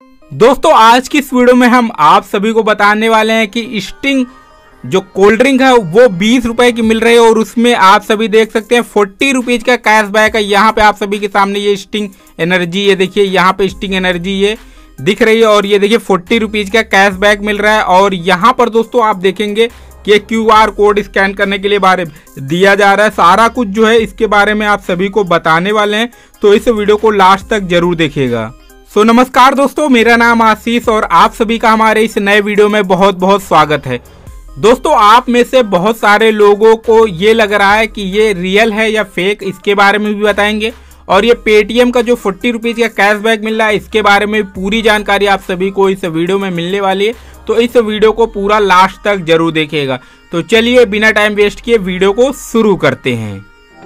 दोस्तों आज की इस वीडियो में हम आप सभी को बताने वाले हैं कि स्टिंग जो कोल्ड ड्रिंक है वो 20 रुपए की मिल रही है और उसमें आप सभी देख सकते हैं 40 रुपीज का कैशबैक है। यहाँ पे आप सभी के सामने ये स्टिंग एनर्जी, ये देखिए यहाँ पे स्टिंग एनर्जी ये दिख रही है और ये देखिए 40 रुपीज का कैशबैक मिल रहा है। और यहाँ पर दोस्तों आप देखेंगे कि QR कोड स्कैन करने के लिए बारे में दिया जा रहा है। सारा कुछ जो है इसके बारे में आप सभी को बताने वाले हैं, तो इस वीडियो को लास्ट तक जरूर देखिएगा। नमस्कार दोस्तों, मेरा नाम आशीष और आप सभी का हमारे इस नए वीडियो में बहुत बहुत स्वागत है। दोस्तों आप में से बहुत सारे लोगों को ये लग रहा है कि ये रियल है या फेक, इसके बारे में भी बताएंगे। और ये पेटीएम का जो 40 रुपीज का कैशबैक मिल रहा है इसके बारे में पूरी जानकारी आप सभी को इस वीडियो में मिलने वाली है, तो इस वीडियो को पूरा लास्ट तक जरूर देखिएगा। तो चलिए बिना टाइम वेस्ट किए वीडियो को शुरू करते हैं।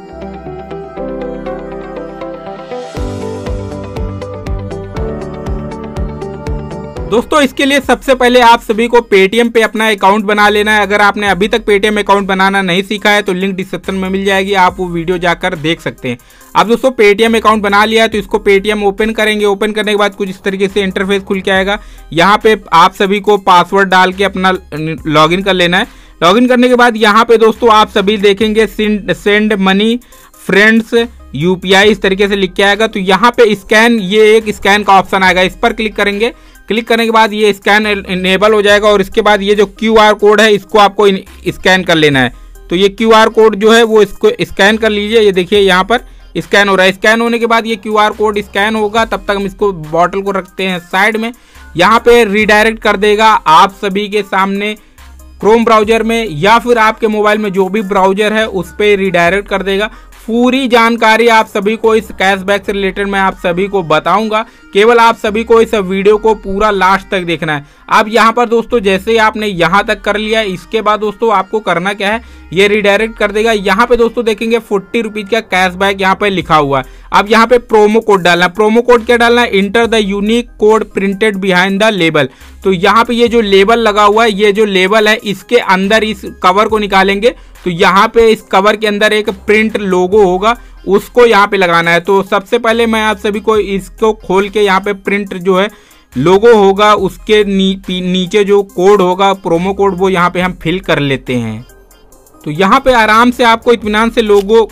दोस्तों इसके लिए सबसे पहले आप सभी को पेटीएम पे अपना अकाउंट बना लेना है। अगर आपने अभी तक पेटीएम अकाउंट बनाना नहीं सीखा है तो लिंक डिस्क्रिप्शन में मिल जाएगी, आप वो वीडियो जाकर देख सकते हैं। अब दोस्तों पेटीएम अकाउंट बना लिया है तो इसको पेटीएम ओपन करेंगे। ओपन करने के बाद कुछ इस तरीके से इंटरफेस खुल के आएगा। यहाँ पे आप सभी को पासवर्ड डाल के अपना लॉगिन कर लेना है। लॉगिन करने के बाद यहाँ पे दोस्तों आप सभी देखेंगे सेंड मनी फ्रेंड्स UPI इस तरीके से लिख के आएगा। तो यहाँ पे स्कैन, ये एक स्कैन का ऑप्शन आएगा, इस पर क्लिक करेंगे। क्लिक करने के बाद ये स्कैन इनेबल हो जाएगा और इसके बाद ये जो QR कोड है इसको आपको स्कैन कर लेना है। तो ये QR कोड जो है वो इसको स्कैन कर लीजिए। ये देखिए यहाँ पर स्कैन हो रहा है। स्कैन होने के बाद ये QR कोड स्कैन होगा, तब तक हम इसको बॉटल को रखते हैं साइड में। यहाँ पे रिडायरेक्ट कर देगा आप सभी के सामने क्रोम ब्राउजर में या फिर आपके मोबाइल में जो भी ब्राउजर है उस पर रिडायरेक्ट कर देगा। पूरी जानकारी आप सभी को इस कैशबैक से रिलेटेड मैं आप सभी को बताऊंगा, केवल आप सभी को इस वीडियो को पूरा लास्ट तक देखना है। अब यहाँ पर दोस्तों जैसे ही आपने यहाँ तक कर लिया, इसके बाद दोस्तों आपको करना क्या है, ये रिडायरेक्ट कर देगा। यहाँ पे दोस्तों देखेंगे 40 रुपीज का कैशबैक यहाँ पे लिखा हुआ है। अब यहाँ पे प्रोमो कोड डालना है। प्रोमो कोड क्या डालना है, enter the unique code printed behind the label. तो यहाँ पे ये जो लेबल लगा हुआ है, ये जो लेबल है इसके अंदर इस कवर को निकालेंगे। तो यहाँ पे इस कवर के अंदर एक प्रिंट लोगो होगा, उसको यहाँ पे लगाना है। तो सबसे पहले मैं आप सभी को इसको खोल के यहाँ पे प्रिंट जो है लोगो होगा उसके नीचे जो कोड होगा प्रोमो कोड, वो यहाँ पे हम फिल कर लेते हैं। तो यहाँ पे आराम से आपको इत्मीनान से लोगो,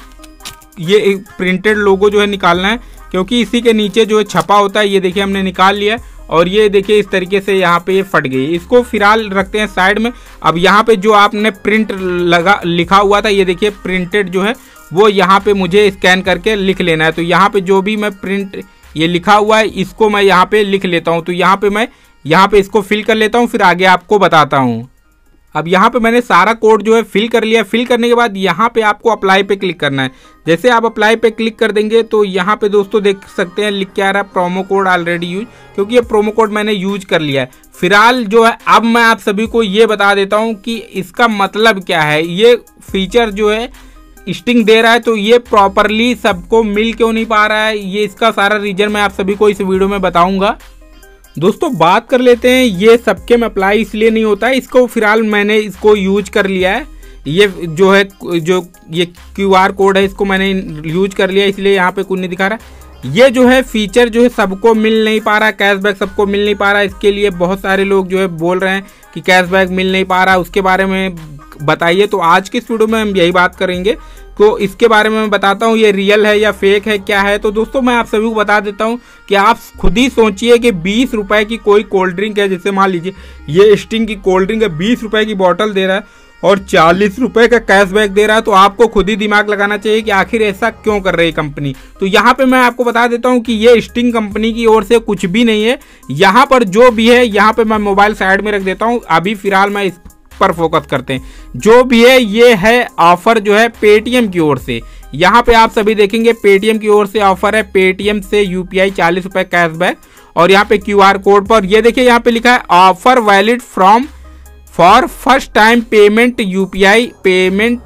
ये प्रिंटेड लोगो जो है निकालना है, क्योंकि इसी के नीचे जो है छपा होता है। ये देखिए हमने निकाल लिया है और ये देखिए इस तरीके से यहाँ पे ये फट गई। इसको फिलहाल रखते हैं साइड में। अब यहाँ पे जो आपने प्रिंट लिखा हुआ था, ये देखिए प्रिंटेड जो है वो यहाँ पे मुझे स्कैन करके लिख लेना है। तो यहाँ पे जो भी मैं प्रिंट ये लिखा हुआ है इसको मैं यहाँ पे लिख लेता हूँ। तो यहाँ पे मैं इसको फिल कर लेता हूँ, फिर आगे आपको बताता हूँ। अब यहाँ पे मैंने सारा कोड जो है फिल कर लिया। फिल करने के बाद यहाँ पे आपको अप्लाई पे क्लिक करना है। जैसे आप अप्लाई पे क्लिक कर देंगे तो यहाँ पे दोस्तों देख सकते हैं लिख के आ रहा है प्रोमो कोड ऑलरेडी यूज, क्योंकि ये प्रोमो कोड मैंने यूज कर लिया है। फिलहाल जो है अब मैं आप सभी को ये बता देता हूँ कि इसका मतलब क्या है। ये फीचर जो है स्टिंग दे रहा है तो ये प्रॉपरली सबको मिल क्यों नहीं पा रहा है, ये इसका सारा रीजन मैं आप सभी को इस वीडियो में बताऊंगा। दोस्तों बात कर लेते हैं, ये सबके में अप्लाई इसलिए नहीं होता है। इसको फिलहाल मैंने इसको यूज कर लिया है। ये जो है जो ये QR कोड है इसको मैंने यूज कर लिया, इसलिए यहाँ पे कुछ नहीं दिखा रहा। ये जो है फीचर जो है सबको मिल नहीं पा रहा, कैशबैक सबको मिल नहीं पा रहा। इसके लिए बहुत सारे लोग जो है बोल रहे हैं कि कैशबैक मिल नहीं पा रहा, उसके बारे में बताइए। तो आज की इस वीडियो में हम यही बात करेंगे। तो इसके बारे में मैं बताता हूँ ये रियल है या फेक है, क्या है। तो दोस्तों मैं आप सभी को बता देता हूँ कि आप खुद ही सोचिए कि 20 रुपए की कोई कोल्ड ड्रिंक है, जैसे मान लीजिए ये स्टिंग की कोल्ड ड्रिंक है, 20 रुपए की बॉटल दे रहा है और 40 रुपए का कैशबैक दे रहा है। तो आपको खुद ही दिमाग लगाना चाहिए कि आखिर ऐसा क्यों कर रही है कंपनी। तो यहाँ पे मैं आपको बता देता हूँ कि ये स्टिंग कंपनी की ओर से कुछ भी नहीं है। यहाँ पर जो भी है, यहाँ पे मैं मोबाइल साइड में रख देता हूँ, अभी फिलहाल मैं इस पर फोकस करते हैं। जो भी है ये है ऑफर जो है पेटीएम की ओर से। यहाँ पे आप सभी देखेंगे पेटीएम की ओर से ऑफर है, पेटीएम से UPI 40 रुपए कैशबैक। और यहाँ पे QR कोड पर ये देखिए यहाँ पे लिखा है offer valid from for first time payment UPI payment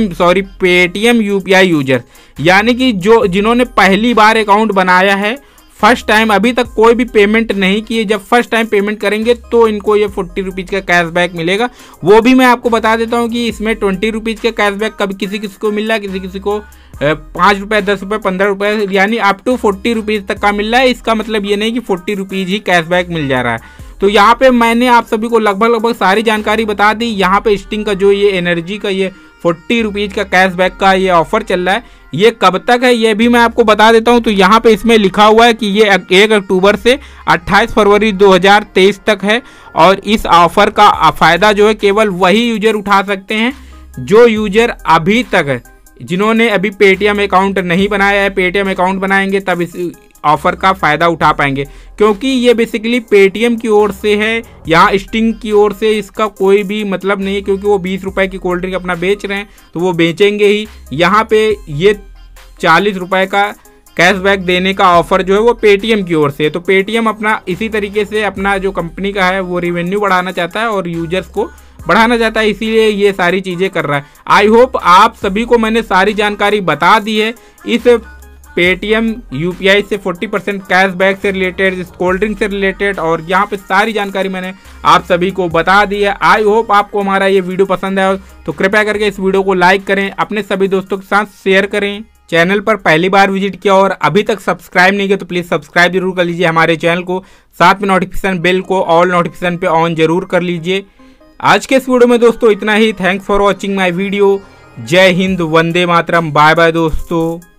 Paytm UPI user, यानी कि जो जिन्होंने पहली बार अकाउंट बनाया है फर्स्ट टाइम अभी तक कोई भी पेमेंट नहीं किए, जब फर्स्ट टाइम पेमेंट करेंगे तो इनको ये 40 रुपीज़ का कैशबैक मिलेगा। वो भी मैं आपको बता देता हूँ कि इसमें 20 रुपीज़ का कैशबैक कभी किसी किसी को मिल रहा है, किसी किसी को 5 रुपये, 10 रुपये, 15 रुपये, यानी अप टू 40 रुपीज़ तक का मिल रहा है। इसका मतलब ये नहीं कि 40 रुपीज़ ही कैशबैक मिल जा रहा है। तो यहाँ पे मैंने आप सभी को लगभग सारी जानकारी बता दी। यहाँ पे स्टिंग का जो ये एनर्जी का ये 40 रुपीज़ का कैशबैक का ये ऑफर चल रहा है, ये कब तक है ये भी मैं आपको बता देता हूँ। तो यहाँ पे इसमें लिखा हुआ है कि ये 1 अक्टूबर से 28 फरवरी 2023 तक है, और इस ऑफर का फ़ायदा जो है केवल वही यूजर उठा सकते हैं जो यूजर अभी तक, जिन्होंने अभी पेटीएम अकाउंट नहीं बनाया है। पेटीएम अकाउंट बनाएंगे तब इस ऑफर का फ़ायदा उठा पाएंगे, क्योंकि ये बेसिकली पेटीएम की ओर से है। यहाँ स्टिंग की ओर से इसका कोई भी मतलब नहीं है, क्योंकि वो 20 रुपए की कोल्ड ड्रिंक अपना बेच रहे हैं तो वो बेचेंगे ही। यहाँ पे ये 40 रुपए का कैशबैक देने का ऑफर जो है वो पेटीएम की ओर से है। तो पेटीएम अपना इसी तरीके से अपना जो कंपनी का है वो रेवेन्यू बढ़ाना चाहता है और यूजर्स को बढ़ाना चाहता है, इसीलिए ये सारी चीज़ें कर रहा है। आई होप आप सभी को मैंने सारी जानकारी बता दी है इस पेटीएम यूपीआई से 40% कैशबैक से रिलेटेड, इस कोल्ड ड्रिंक से रिलेटेड, और यहाँ पे सारी जानकारी मैंने आप सभी को बता दी है। आई होप आपको हमारा ये वीडियो पसंद आया, तो कृपया करके इस वीडियो को लाइक करें, अपने सभी दोस्तों के साथ शेयर करें। चैनल पर पहली बार विजिट किया और अभी तक सब्सक्राइब नहीं किया तो प्लीज़ सब्सक्राइब जरूर कर लीजिए हमारे चैनल को, साथ में नोटिफिकेशन बेल को ऑल नोटिफिकेशन पे ऑन जरूर कर लीजिए। आज के इस वीडियो में दोस्तों इतना ही। Thanks for watching my video. जय हिंद, वंदे मातरम, बाय बाय दोस्तों।